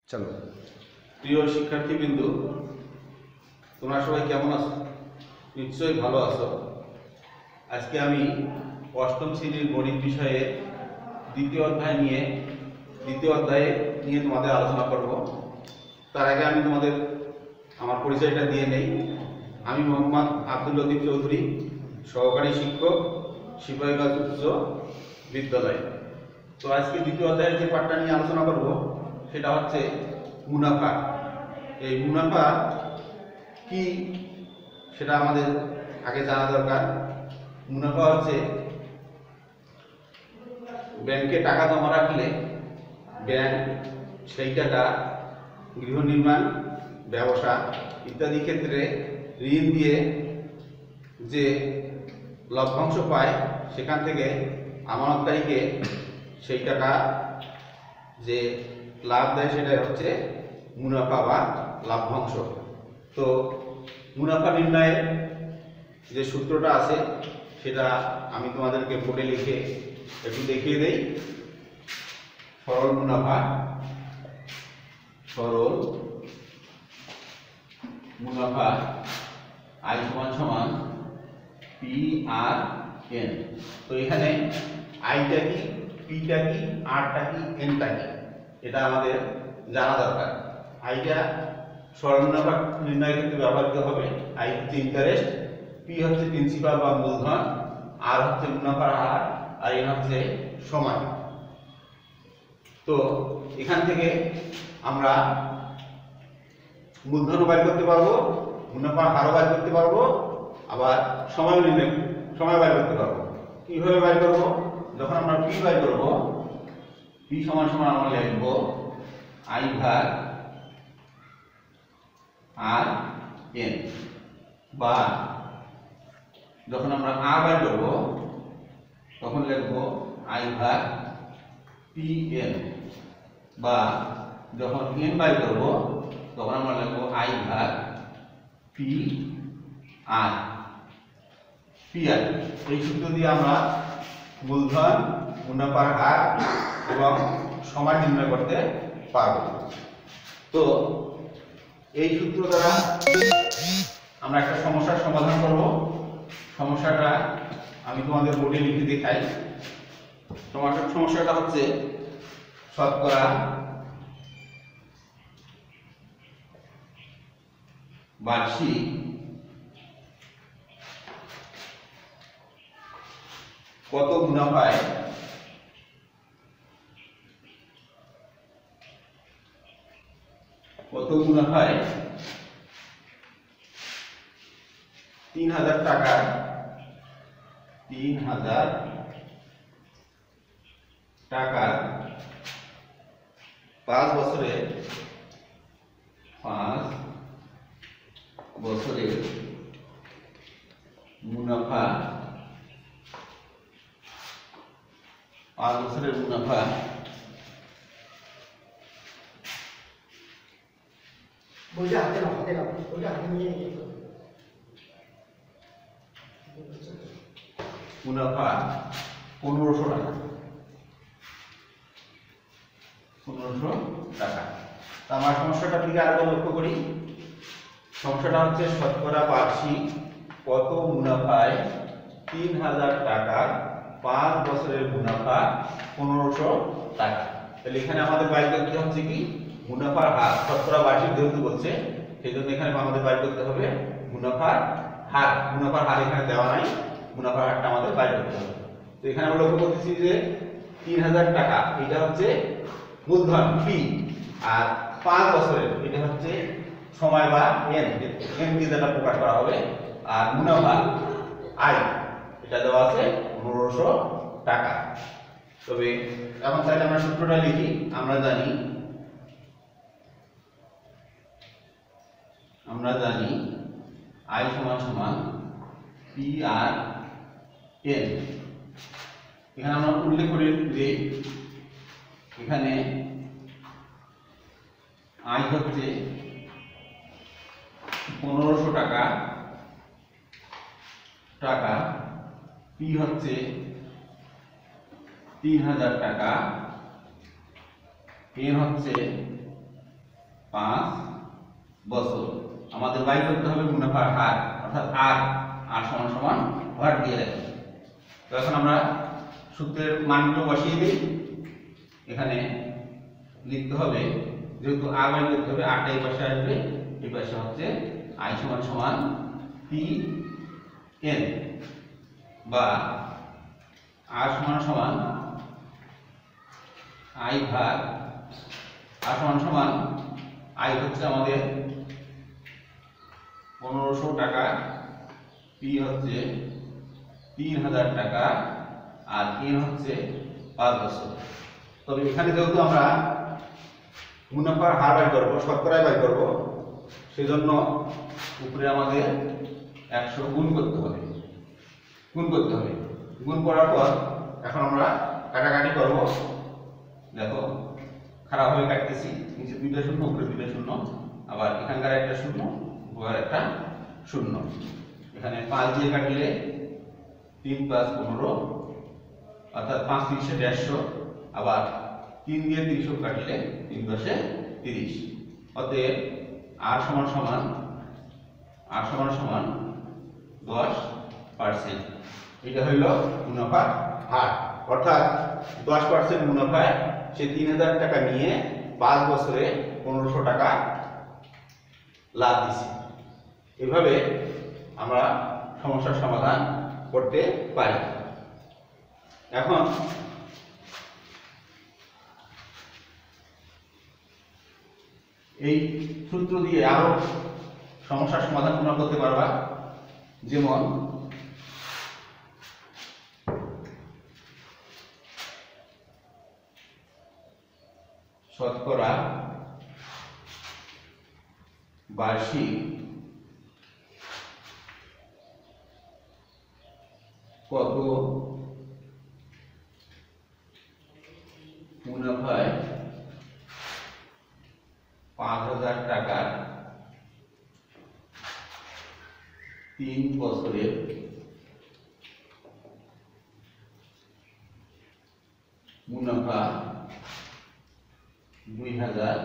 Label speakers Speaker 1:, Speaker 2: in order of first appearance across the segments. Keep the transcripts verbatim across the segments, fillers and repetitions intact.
Speaker 1: চলো। প্রিয় শিক্ষার্থীবৃন্দু, তোমরা সবাই কেমন আছো? নিশ্চয়ই ভালো আছো। আজকে আমি অষ্টম শ্রেণীর গণিত বিষয়ে দ্বিতীয় অধ্যায় নিয়ে দ্বিতীয় অধ্যায়ে নিয়ে তোমাদের আলোচনা করব। তার আগে আমি তোমাদের আমার পরিচয়টা দিয়ে নেই। আমি মোহাম্মদ আব্দুল লতিফ চৌধুরী, সহকারী শিক্ষক, সিপাহীগঞ্জ উচ্চ বিদ্যালয়। তো আজকে দ্বিতীয় অধ্যায়ের যে পাঠটা নিয়ে আলোচনা করব সেটা হচ্ছে মুনাফা। এই মুনাফা কি সেটা আমাদের আগে জানা দরকার। মুনাফা হচ্ছে ব্যাংকে টাকা জমা রাখলে ব্যাংক সেই টাকা গৃহ নির্মাণ, ব্যবসা ইত্যাদি ক্ষেত্রে ঋণ দিয়ে যে লভ্যাংশ পায় সেখান থেকে আমানতকারীকে সেই টাকা যে লাভ দেয় সেটাই হচ্ছে মুনাফা বা লাভ্যাংশ। তো মুনাফা নির্ণয়ের যে সূত্রটা আছে সেটা আমি তোমাদেরকে বোর্ডে লিখে একটু দেখিয়ে দেই। সরল মুনাফা সরল মুনাফা আই সমান সমান পি আর এন। তো এখানে আইটা কি, পিটা কি, আরটা কি, এনটা কি এটা আমাদের জানা দরকার। আইটা সরল মুনাফা নির্ণয়ের ক্ষেত্রে ব্যবহৃত হবে। আই হচ্ছে ইন্টারেস্ট, পি হচ্ছে প্রিন্সিপাল বা মূলধন, আর হচ্ছে মুনাফার হার, আর এন হচ্ছে সময়। তো এখান থেকে আমরা মূলধনও বাইর করতে পারবো, মুনাফার হারও বাইর করতে পারবো, আবার সময় নির্ণয় সময় বাইর করতে পারবো। কিভাবে বাইর করব? যখন আমরা পি বাইর করব, পি সমান সমান আমরা লিখব আই ভাগ আর এন, বা যখন আমরা আর বাইর করব তখন লিখব আই ভাগ পি এন, বা যখন এন বাইর করব তখন আমরা লিখব আই ভাগ পি আর পি আর। এই সূত্র দিয়ে আমরা মূলধন, মুনাফার হার এবং সময় নির্ণয় করতে পারব। তো এই সূত্র দ্বারা আমরা একটা সমস্যার সমাধান করব। সমস্যাটা আমি তোমাদের বোর্ডে লিখে দেখাই। সমস্যার সমস্যাটা হচ্ছে শতকরা বার্ষিক কত মুনাফায় কত মুনাফায় তিন হাজার টাকা তিন হাজার টাকার পাঁচ বছরে পাঁচ বছরের মুনাফা পাঁচ বছরের মুনাফা
Speaker 2: বইটা হাতে নাও, হাতে নাও, বইটা হাতে নিয়ে নিয়ে
Speaker 1: মুনাফা পনেরোশো টাকা পনেরোশো টাকা। তা আমার সমস্যাটা দিকে আরো লক্ষ্য করি। সমস্যাটা হচ্ছে শতকরা বার্ষিক কত মুনাফায় তিন হাজার টাকার পাঁচ বছরের মুনাফা পনেরোশো টাকা। তাহলে এখানে আমাদের বাইর করতে হচ্ছে কি মুনাফার হার। শতকরা বার্ষিক যেহেতু বলছে সেই জন্য এখানে আমাদের বাইর করতে হবে মুনাফার হার। মুনাফার হার এখানে দেওয়া নাই, মুনাফার হারটা আমাদের বাইর করতে হবে। তো এখানে আমরা লক্ষ্য করতেছি যে তিন হাজার টাকা এটা হচ্ছে মূলধন পি, আর পাঁচ বছরের এটা হচ্ছে সময় বা এন, এন দিয়ে যেটা প্রকাশ করা হবে, আর মুনাফা আই এটা দেওয়া আছে পনেরোশো টাকা। তবে এখন তাহলে আমরা সূত্রটা লিখি। আমরা জানি আমরা জানি আই সমান সমান পি আর এন। এখানে আমরা উল্লেখ করে যে এখানে আই হচ্ছে পনেরোশো টাকা টাকা পি হচ্ছে তিন হাজার টাকা, এন হচ্ছে পাঁচ বছর। আমাদের বাইর করতে হবে মুনাফার হার, অর্থাৎ আর আর সমান সমান ভাগ দিয়ে রাখি। তো এখন আমরা সূত্রের মানগুলো বসিয়ে দিই। এখানে লিখতে হবে, যেহেতু আর বাইর করতে হবে, আরটা এই পাশে আসবে, এই পাশে হচ্ছে আই সমান সমান পি এন, বা আর সমান সমান আই ভাগ আর সমান সমান আই হচ্ছে আমাদের পনেরোশো টাকা, পি হচ্ছে তিন হাজার টাকা, আর এন হচ্ছে পাঁচ বছর। তবে এখানে যেহেতু আমরা মুনাফার হার বাই করবো, শতকরায় বাই করবো, সেজন্য উপরে আমাদের একশো গুণ করতে হবে, গুণ করতে হবে। গুণ করার পর এখন আমরা কাটাকাটি করবো। দেখো খারাপ হয়ে কাটতেছি, নিচে দুইটা শূন্য, উপরে দুইটা শূন্য, আবার এখানকার একটা শূন্য, উপরের একটা শূন্য। এখানে পাঁচ দিয়ে কাটলে তিন পাঁচ পনেরো, অর্থাৎ পাঁচ তিরিশে দেড়শো, আবার তিন দিয়ে তিরিশও কাটলে তিন দশে তিরিশ। অতএব আর সমান সমান আর সমান সমান দশ পার্সেন্ট। এটা হইল মুনাফার হার, অর্থাৎ দশ পার্সেন্ট মুনাফায় সে তিন হাজার টাকা নিয়ে পাঁচ বছরে পনেরোশো টাকা লাভ দিছে। এভাবে আমরা সমস্যার সমাধান করতে পারি। এখন এই সূত্র দিয়ে আরো সমস্যার সমাধান তোমরা করতে পারবা। যেমন শতকরা বার্ষিক কত মুনাফায় পাঁচ হাজার টাকার তিন বছরের মুনাফা দুই হাজার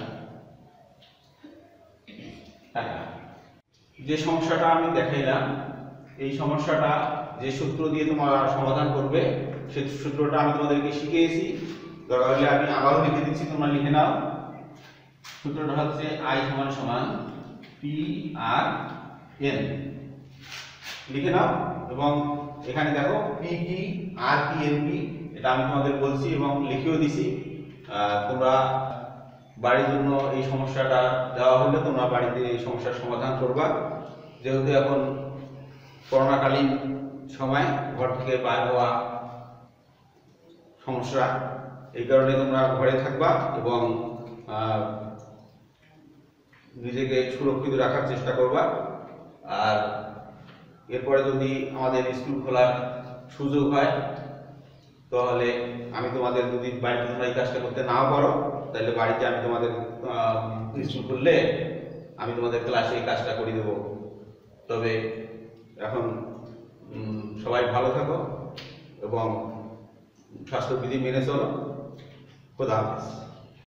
Speaker 1: টাকা। যে সমস্যাটা আমি দেখাইলাম, এই সমস্যাটা যে সূত্র দিয়ে তোমরা সমাধান করবে, সেই সূত্রটা আমি তোমাদেরকে শিখিয়েছি। দরকার হলে আমি আবারও লিখে দিচ্ছি, তোমরা লিখে নাও। সূত্রটা হচ্ছে আই সমান সমান পি আর এন, লিখে নাও। এবং এখানে দেখো পি কি আর কি এন কি, এটা আমি তোমাদের বলছি এবং লিখেও দিছি। তোমরা বাড়ির জন্য এই সমস্যাটা দেওয়া হলে তোমরা বাড়িতে এই সমস্যার সমাধান করবা। যেহেতু এখন করোনাকালীন সময়, ঘর থেকে বাইরে হওয়া সমস্যা, এই কারণে তোমরা ঘরে থাকবা এবং নিজেকে সুরক্ষিত রাখার চেষ্টা করবা। আর এরপরে যদি আমাদের স্কুল খোলার সুযোগ হয়, তাহলে আমি তোমাদের, যদি বাড়িতে তোমরা এই কাজটা করতে নাও পারো, তাহলে বাড়িতে আমি তোমাদের স্কুল খুললে আমি তোমাদের ক্লাসে এই কাজটা করে দেব। তবে এখন সবাই ভালো থাকো এবং স্বাস্থ্যবিধি মেনে চলো। খোদা হাফেজ।